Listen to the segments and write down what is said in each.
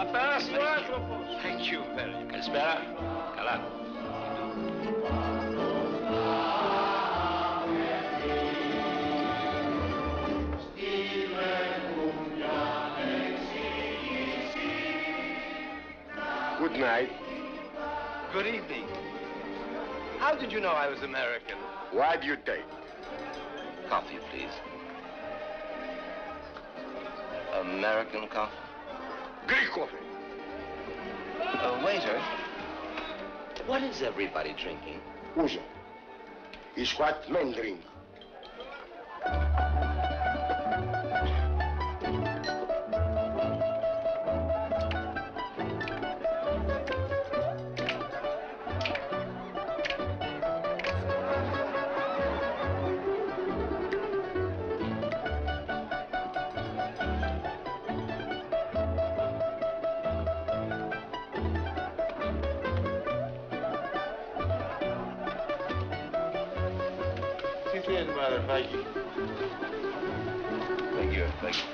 Καλησπέρα στο άνθρωπος. Thank you very much. Καλησπέρα. Καλά. Good night. Good evening. How did you know I was American? What do you take? Coffee, please. American coffee? Greek coffee. Waiter, what is everybody drinking? Ouzo. It's what men drink. Thank you. Thank you.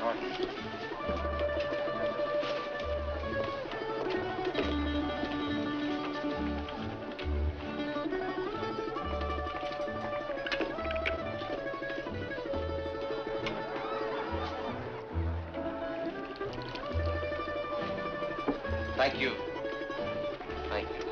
Thank you. Thank you.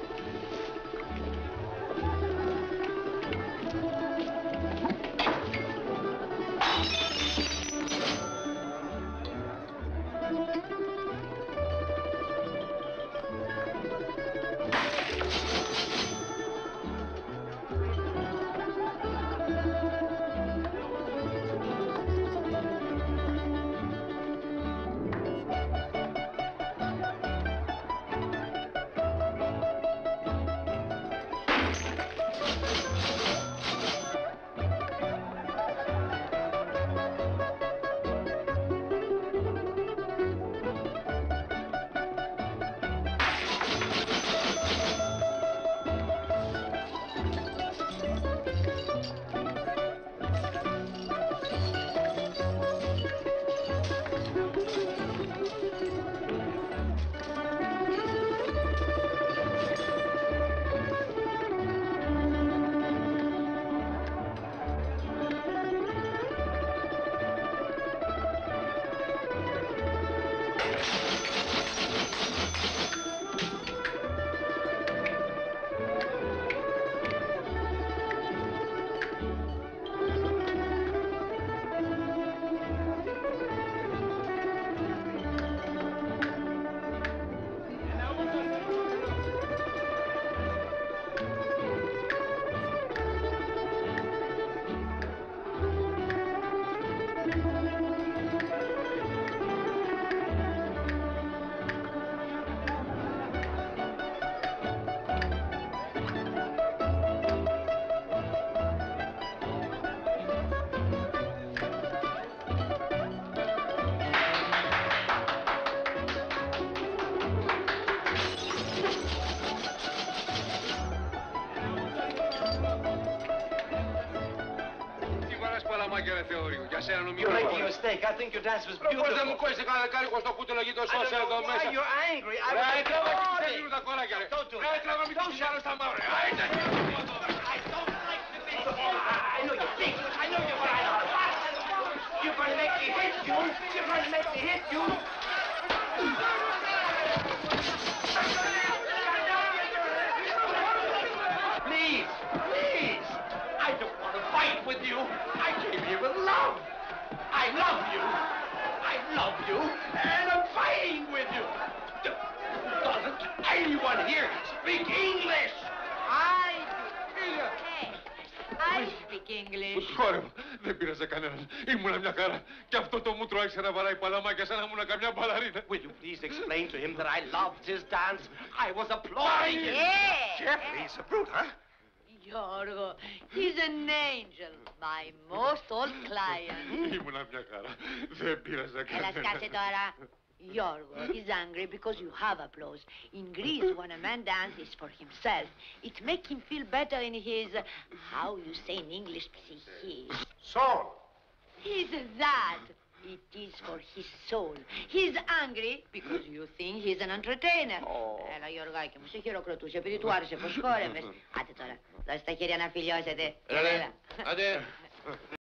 You're making a mistake. I think your dance was beautiful. Πώς δεν μου κόλλησε κανένα κάρικο στο κούτελο εκεί το σώσε εδώ μέσα. You're angry. I Ρε, was τράβα και ξεφύγουν τα κοράκια, ρε. Ρε, τράβα μην τους άλλο στα μαύρα. I don't like to be... I know you think. I know you, but I know. You're going to make me hit you. You're going to make me hit you. Please, please. I don't want to fight with you. I came here with love. I love you. I love you, and I'm fighting with you. Doesn't anyone here speak English? I do. Hey, I speak English. Κόρη μου, δεν πείραζε κανέναν. Ήμουνα μια χαρά. Και αυτό το μούτρο άρχισε να βαράει παλαμάκια σαν να ήμουνα καμιά μπαλαρίνα. Will you please explain to him that I loved his dance? I was applauding him. Yeah. Jeffrey's a brute, huh? Yorgo, he's an angel, my most old client. Ήμουνα μια χαρά. Δεν πείραζε Έλα, κανέναν. σκάσε τώρα. Yorgo, he's angry because you have applause. In Greece, when a man dances for himself, it makes him feel better in his, how you say in English, psyche. Soul. He's that. It is for his soul. He's angry because you think he's an entertainer. Έλα, Γιωργάκη μου, σε χειροκροτούσε επειδή του άρεσε πως χόρευες. Άντε τώρα, δώσε τα χέρια να φιλιώσετε. Άντε.